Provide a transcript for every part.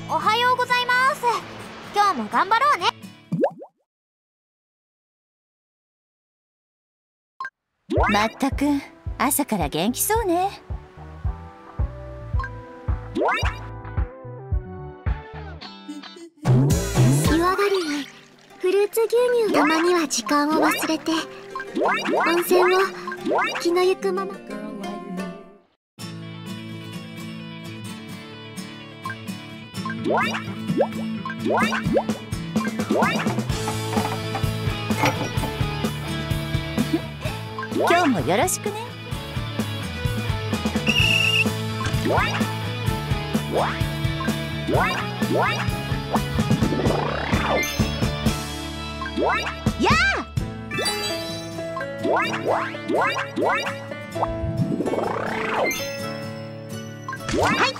おはようございます。今日も頑張ろうね。 まったく朝から元気そうね。 湯上がりにフルーツ牛乳。たまには時間を忘れて温泉を気のゆくまま。 今日もよろしくね。やあ！はい。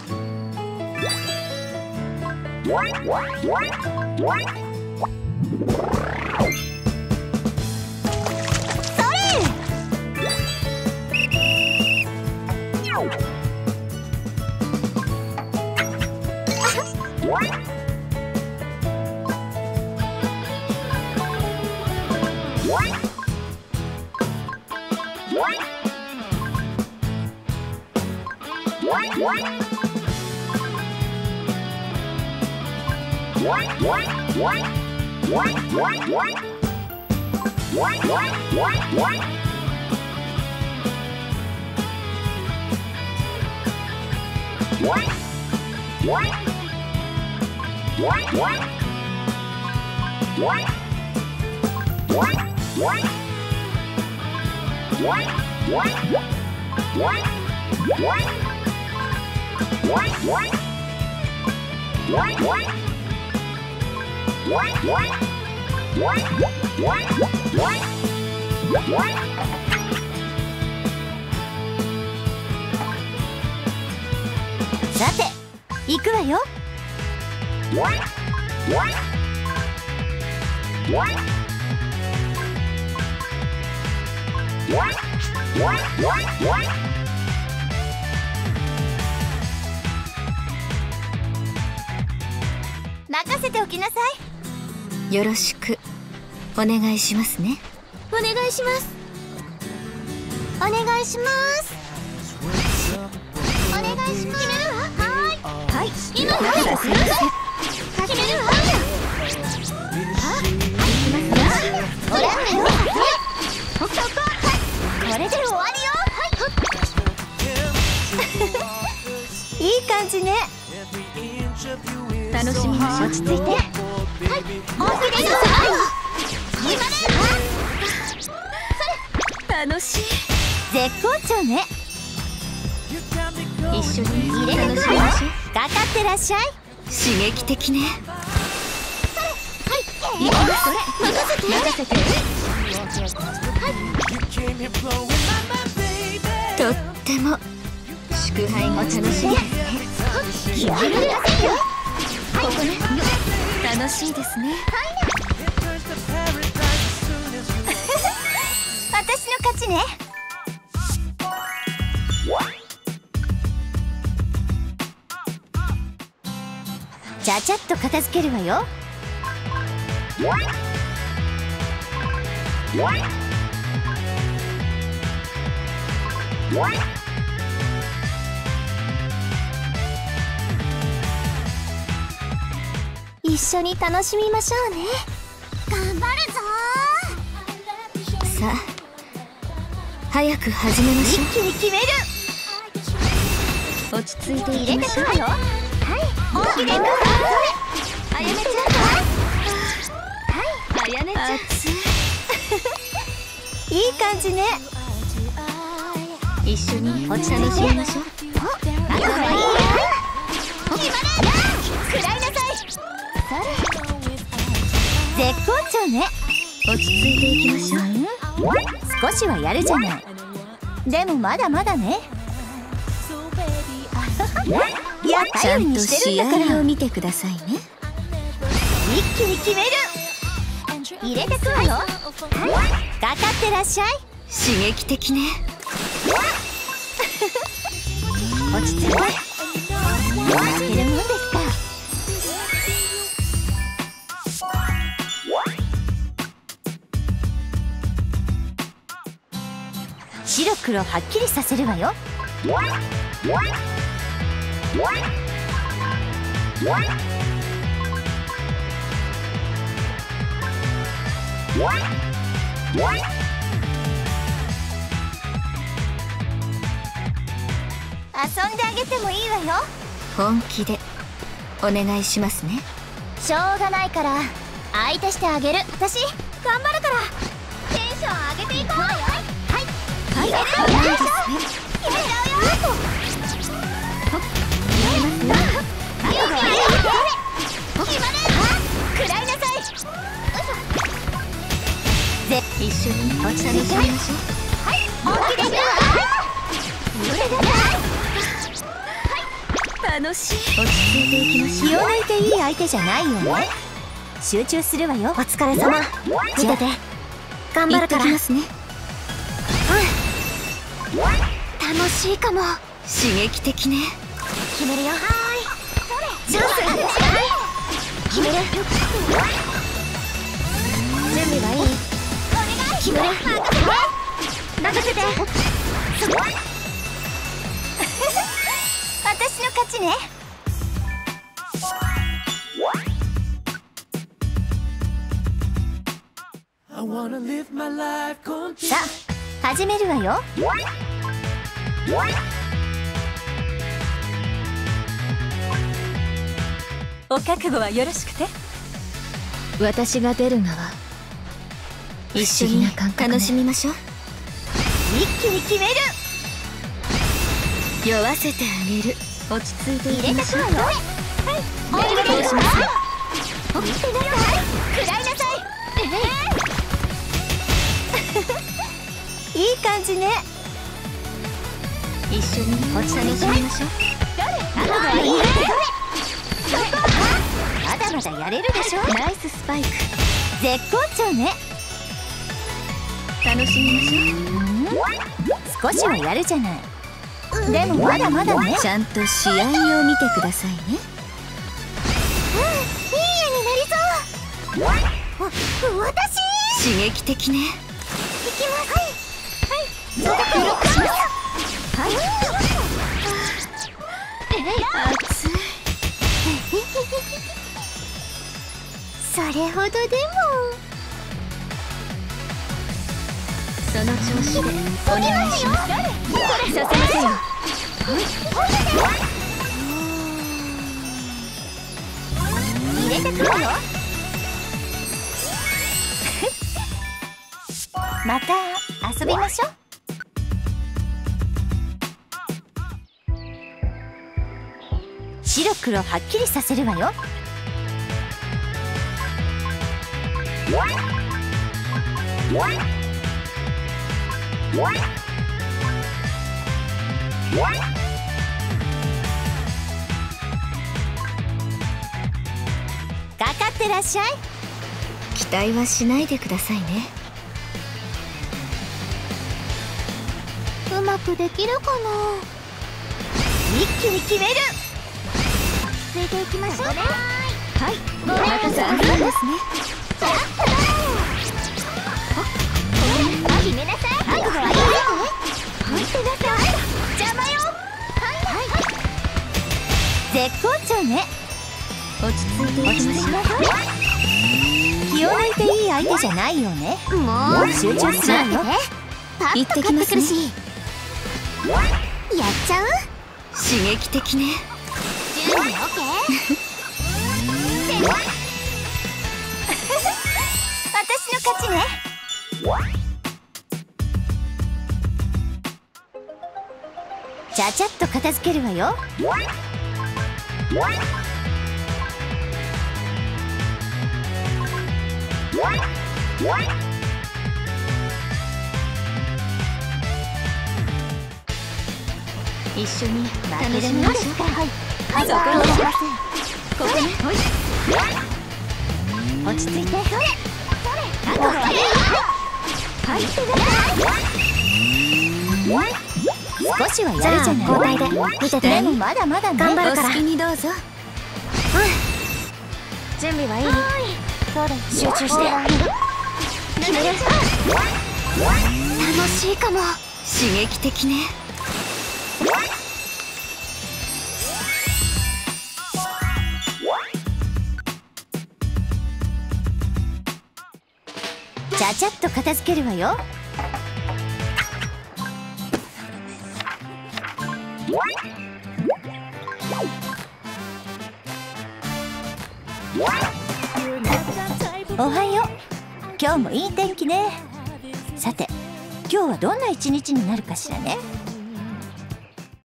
さて行くわよ。任せておきなさい。 よろしくお願いしますね。 お願いします。お願いします。お願いします。決めるわ。はい。今の決めるわ。ほらこれで終わりよ。 いい感じね。 楽しみましょう。 落ち着いて。はい。 おきれいよ。 楽しい。 絶好調ね。 一緒に入れてくわよ。 楽しみましょう。 かかってらっしゃい。 刺激的ね。 いいわ。任せて。 とっても祝杯が楽しいですね。 気を抜けませんよ。 ここね。楽しいですね。 私の勝ちね。ちゃちゃっと片付けるわよ。 一緒に楽しみましょうね。頑張るぞさあ早く始めましょ一気に決める。 う。落ち着いてい入れきましょう。 てくわよ。はい。入れてくわよ。 あやめちゃん。あやめちゃん。熱いい感じね。 い。一緒に楽しみましょう。 決まれ。食らいなさい。 絶好調ね。 落ち着いていきましょう。 少しはやるじゃない。でもまだまだね。やったちゃんとようにしてるんだから。 試合を見てくださいね。 一気に決める。 入れてくわよ。 かかってらっしゃい。 刺激的ね。 落ち着いて。いけるもんですか。 白黒はっきりさせるわよ。 遊んであげてもいいわよ。 本気でお願いしますね。 しょうがないから相手してあげる。私頑張るからテンション上げていこうよ。はいはい、決めちゃうよ。決まれ。食らいなさい。 一緒にお茶にしましょう。 はい、本気でいくわ。 楽しい。落ち着いていきましょう。 気を抜いていい相手じゃないよね。集中するわよ。 お疲れ様。見てて頑張るから。 行ってきますね。 楽しいかも。 刺激的ね。 決めるよ。チャンス。決める。準備はいい？決める。任せて。私の勝ちね。 さあ始めるわよ。お覚悟はよろしくて。 私が出るのは一緒に楽しみましょう。 一気に決める。 酔わせてあげる。落ち着いていきましょう。 入れてくわよ。はい、どうします？見てなさい。食らいなさい。 いい感じね。 一緒にお茶にしましょう。 まだまだやれるでしょ。 ナイススパイク。 絶好調ね。 楽しみましょう。 少しはやるじゃない。でもまだまだね。 ちゃんと試合を見てくださいね。 いい絵になりそう。私刺激的ね。 行きます。はいはい。ブロックします。はい。 熱い。 それほどでも。 その調子でお願いします。させませんよ。 入れてくるよ。 また遊びましょう。白黒はっきりさせるわよ。かかってらっしゃい。 期待はしないでくださいね。 うまくできるかな。 一気に決める。 ついていきましょう。はい。 また残念ですね。 決めなさい。覚悟はいいね。見てなさい。邪魔よ。はい。 絶好調ね。 落ち着いていきましょう。 気を抜いていい相手じゃないよね。 もう集中するわよ。 行ってきますね。 やっちゃう？ 刺激的ね。 準備 OK？ 私の勝ちね。 ちゃちゃっと片付けるわよ。 一緒に楽負けるしみましょう。 はい、 そこにしません。ここね。 落ち着いて。 覚悟はいい？ はい。少しはやるじゃない。 交代で見てて。 でもまだまだね。 頑張るから。 お好きにどうぞ。 準備はいい？そうだ。集中して。決める。楽しいかも。 刺激的ね。 ちゃちゃっと片付けるわよ。おはよう。今日もいい天気ね。さて今日はどんな一日になるかしらね。